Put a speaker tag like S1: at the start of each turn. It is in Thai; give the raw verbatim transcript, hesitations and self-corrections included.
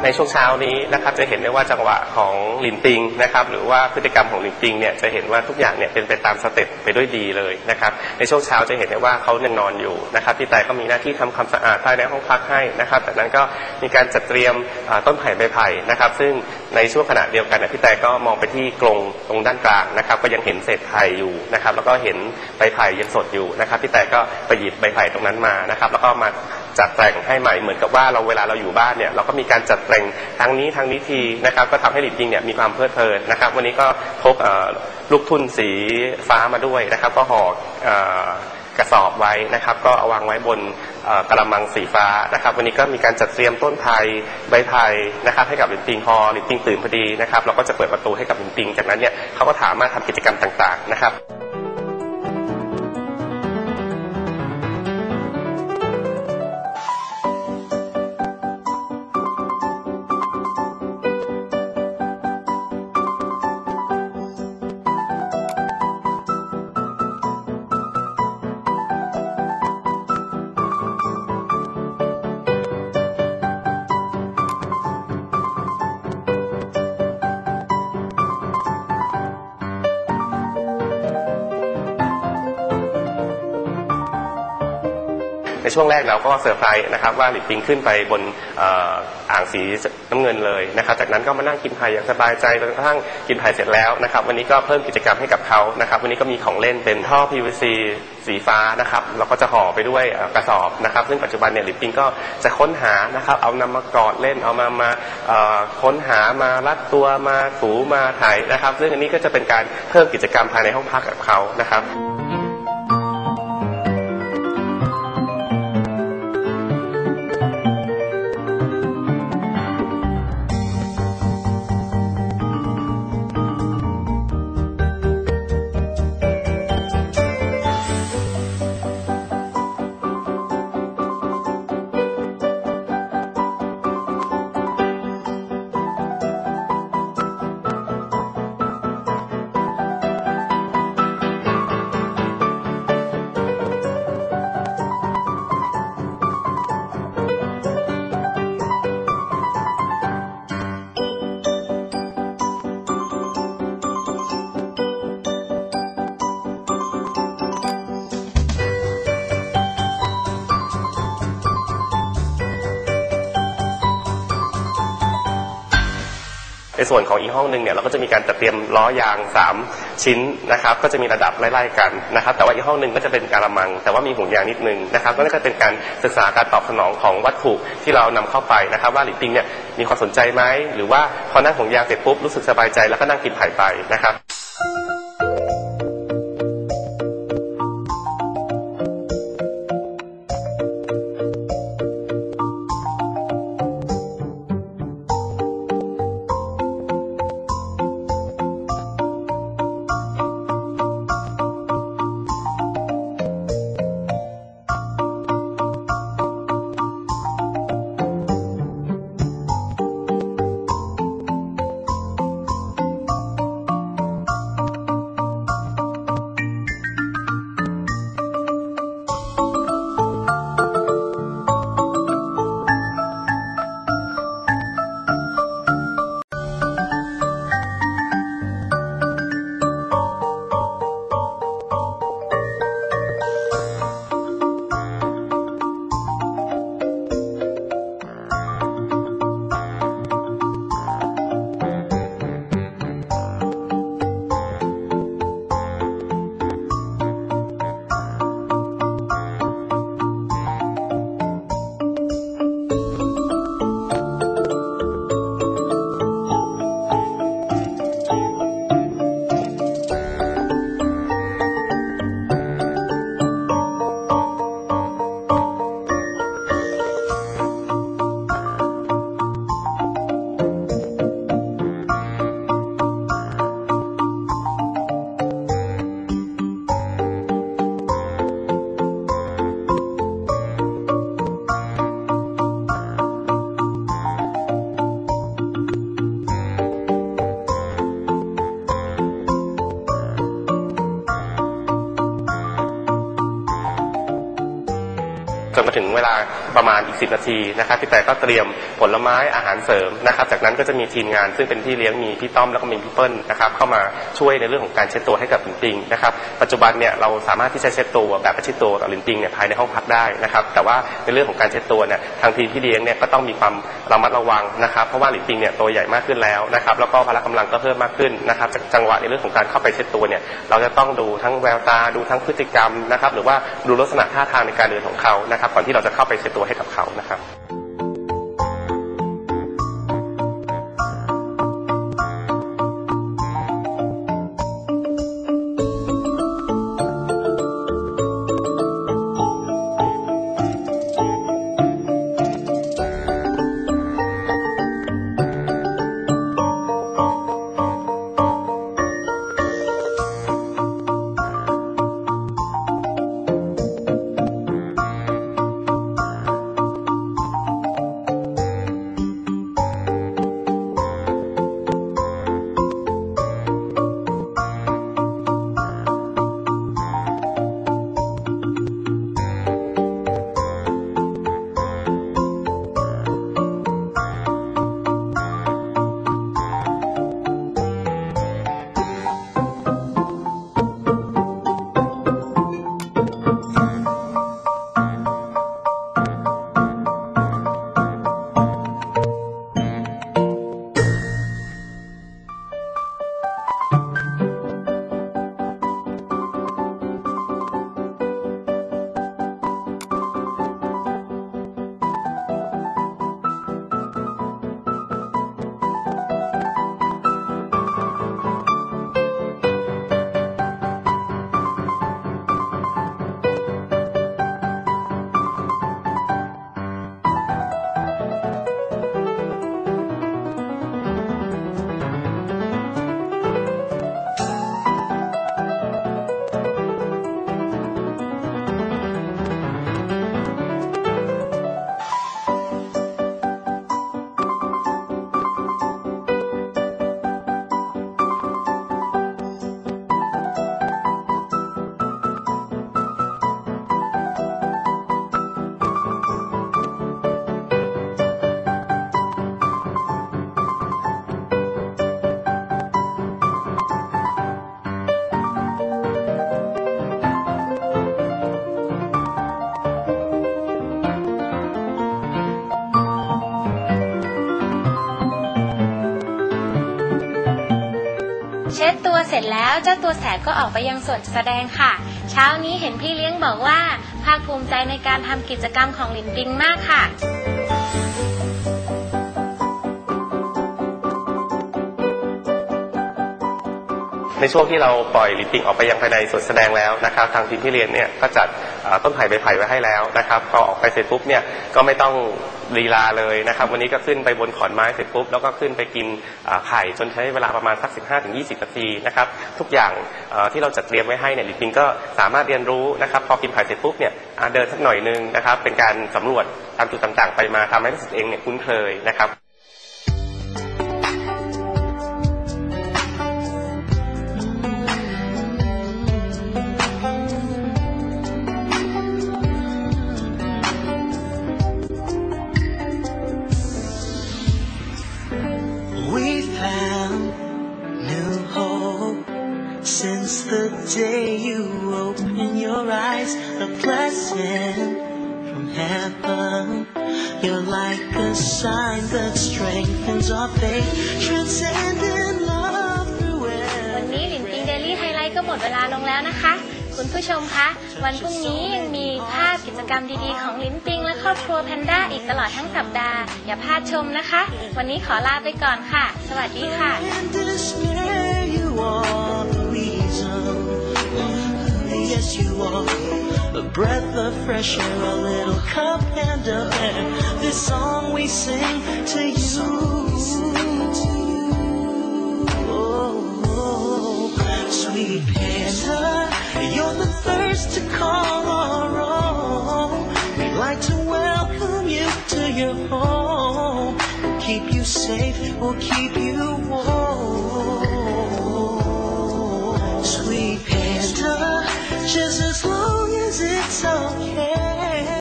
S1: ในช่วงเช้านี้นะครับจะเห็นได้ว่าจังหวะของหลินปิงนะครับหรือว่าพฤติกรรมของหลินปิงเนี่ยจะเห็นว่าทุกอย่างเนี่ยเป็นไปตามสเต็ปไปด้วยดีเลยนะครับในช่วงเช้าจะเห็นได้ว่าเขายังนอนอยู่นะครับพี่แต่ก็มีหน้าที่ทำความสะอาดภายในห้องพักให้นะครับจากนั้นก็มีการจัดเตรียมต้นไผ่ใบไผ่นะครับซึ่งในช่วงขณะเดียวกันพี่แต่ก็มองไปที่กรงตรงด้านกลางนะครับก็ยังเห็นเศษไผ่อยู่นะครับแล้วก็เห็นใบไผ่ยังสดอยู่นะครับพี่แต่ก็ไปหยิบใบไผ่ตรงนั้นมานะครับแล้วก็มาจัดแต่งให้ใหม่เหมือนกับว่าเราเวลาเราอยู่บ้านเนี่ยเราก็มีการจัดแต่งทางนี้ทางนี้ทีนะครับก็ทำให้หลินปิงเนี่ยมีความเพลิดเพลินนะครับวันนี้ก็พกลูกทุ่นสีฟ้ามาด้วยนะครับก็ห่อกระสอบไว้นะครับก็เอาวางไว้บนกระมังสีฟ้านะครับวันนี้ก็มีการจัดเตรียมต้นไผ่ใบไผ่นะครับให้กับหลินปิงพอหลินปิงตื่นพอดีนะครับเราก็จะเปิดประตูให้กับหลินปิงจากนั้นเนี่ยเขาก็สามารถทำกิจกรรมต่างๆนะครับในช่วงแรกเราก็เซอร์ไพรส์นะครับว่าหลินปิงขึ้นไปบนอ่างสีน้ำเงินเลยนะครับจากนั้นก็มานั่งกินไผ่อย่างสบายใจจนกระทั่งกินไผ่เสร็จแล้วนะครับวันนี้ก็เพิ่มกิจกรรมให้กับเขานะครับวันนี้ก็มีของเล่นเป็นท่อ พี วี ซี สีฟ้านะครับเราก็จะห่อไปด้วยกระสอบนะครับซึ่งปัจจุบันเนี่ยหลินปิงก็จะค้นหานะครับเอานำมากอดเล่นเอามามาค้นหามารัดตัวมาถูมาถ่ายนะครับซึ่งอันนี้ก็จะเป็นการเพิ่มกิจกรรมภายในห้องพักกับเขานะครับในส่วนของอีกห้องหนึ่งเนี่ยเราก็จะมีการจัดเตรียมล้อยางสามชิ้นนะครับก็จะมีระดับไล่ๆกันนะครับแต่ว่าอีกห้องหนึ่งก็จะเป็นกะละมังแต่ว่ามีห่วงยางนิดนึงนะครับนั่นก็เป็นการศึกษาการตอบสนองของวัตถุที่เรานำเข้าไปนะครับว่าหลินปิงเนี่ยมีความสนใจไหมหรือว่าพอนั่งห่วงยางเสร็จปุ๊บรู้สึกสบายใจแล้วก็นั่งกินไผ่ไปนะครับถึงเวลาประมาณอีกสิบนาทีนะครับพี่แต่ก็เตรียมผลไม้อาหารเสริมนะครับจากนั้นก็จะมีทีมงานซึ่งเป็นพี่เลี้ยงมีพี่ต้อมแล้วก็มีพี่เปิ้ลนะครับเข้ามาช่วยในเรื่องของการเช็ดตัวให้กับลินปิงนะครับปัจจุบันเนี่ยเราสามารถที่จะเช็ดตัวแบบประชิดตัวกับลินปิงเนี่ยภายในห้องพักได้นะครับแต่ว่าในเรื่องของการเช็ดตัวเนี่ยทางทีมพี่เลี้ยงเนี่ยก็ต้องมีความระมัดระวังนะครับเพราะว่าลินปิงเนี่ยตัวใหญ่มากขึ้นแล้วนะครับแล้วก็พละกำลังก็เพิ่มมากขึ้นนะครับจากจังหวะในเรื่องของการเข้าไปเช็ดตัวเนี่ยเราจะต้องดูทั้งแววตาดูทั้งพฤติกรรมนะครับหรือว่าดูลักษณะท่าทางในการเดินของเขานะครับก่อนที่เราจะเข้าไปเช็ดตัวให้กับเขานะครับ
S2: เช็ดตัวเสร็จแล้วเจ้าตัวแสบก็ออกไปยังส่วนแสดงค่ะเช้านี้เห็นพี่เลี้ยงบอกว่าภาคภูมิใจในการทำกิจกรรมของลินปิงมากค่ะ
S1: ในช่วงที่เราปล่อยลินปิงออกไปยังภายในสวนแสดงแล้วนะครับทางทีมพี่เลี้ยงเนี่ยก็จัดต้นไผ่ใบไผ่ไว้ให้แล้วนะครับพอออกไปเสร็จปุ๊บเนี่ยก็ไม่ต้องลีลาเลยนะครับวันนี้ก็ขึ้นไปบนขอนไม้เสร็จปุ๊บแล้วก็ขึ้นไปกินไข่จนใช้เวลาประมาณสัก สิบห้าถึงยี่สิบ นาทีนะครับทุกอย่างที่เราจัดเตรียมไว้ให้เนี่ยลินปิงก็สามารถเรียนรู้นะครับพอกินไข่เสร็จปุ๊บเนี่ยเดินสักหน่อยนึงนะครับเป็นการสำรวจตามจุดต่างๆไปมาทำให้รู้สึกเองเนี่ยคุ้นเคยนะครับ
S3: Since the day you open your eyes, a blessing from heaven. You're like a sign that strengthens our faith, transcending love through it.
S2: วันนี้ลินปิงเดลี่ไฮไลท์ก็หมดเวลาลงแล้วนะคะคุณผู้ชมคะวันพรุ่งนี้ยังมีภาพกิจกรรมดีๆของลินปิงและครอบครัวแพนด้าอีกตลอดทั้งสัปดาห์อย่าพลาดชมนะคะวันนี้ขอลาไปก่อนค่ะสวัสดีค่ะ
S3: Yes, you are a breath of fresh air, a little cup and a bear. This song we sing to you. Oh, sweet panda, you're the thirst to call our own. We'd like to welcome you to your home. We'll keep you safe, we'll keep you warm. Sweet panda.Just as long as it's okay.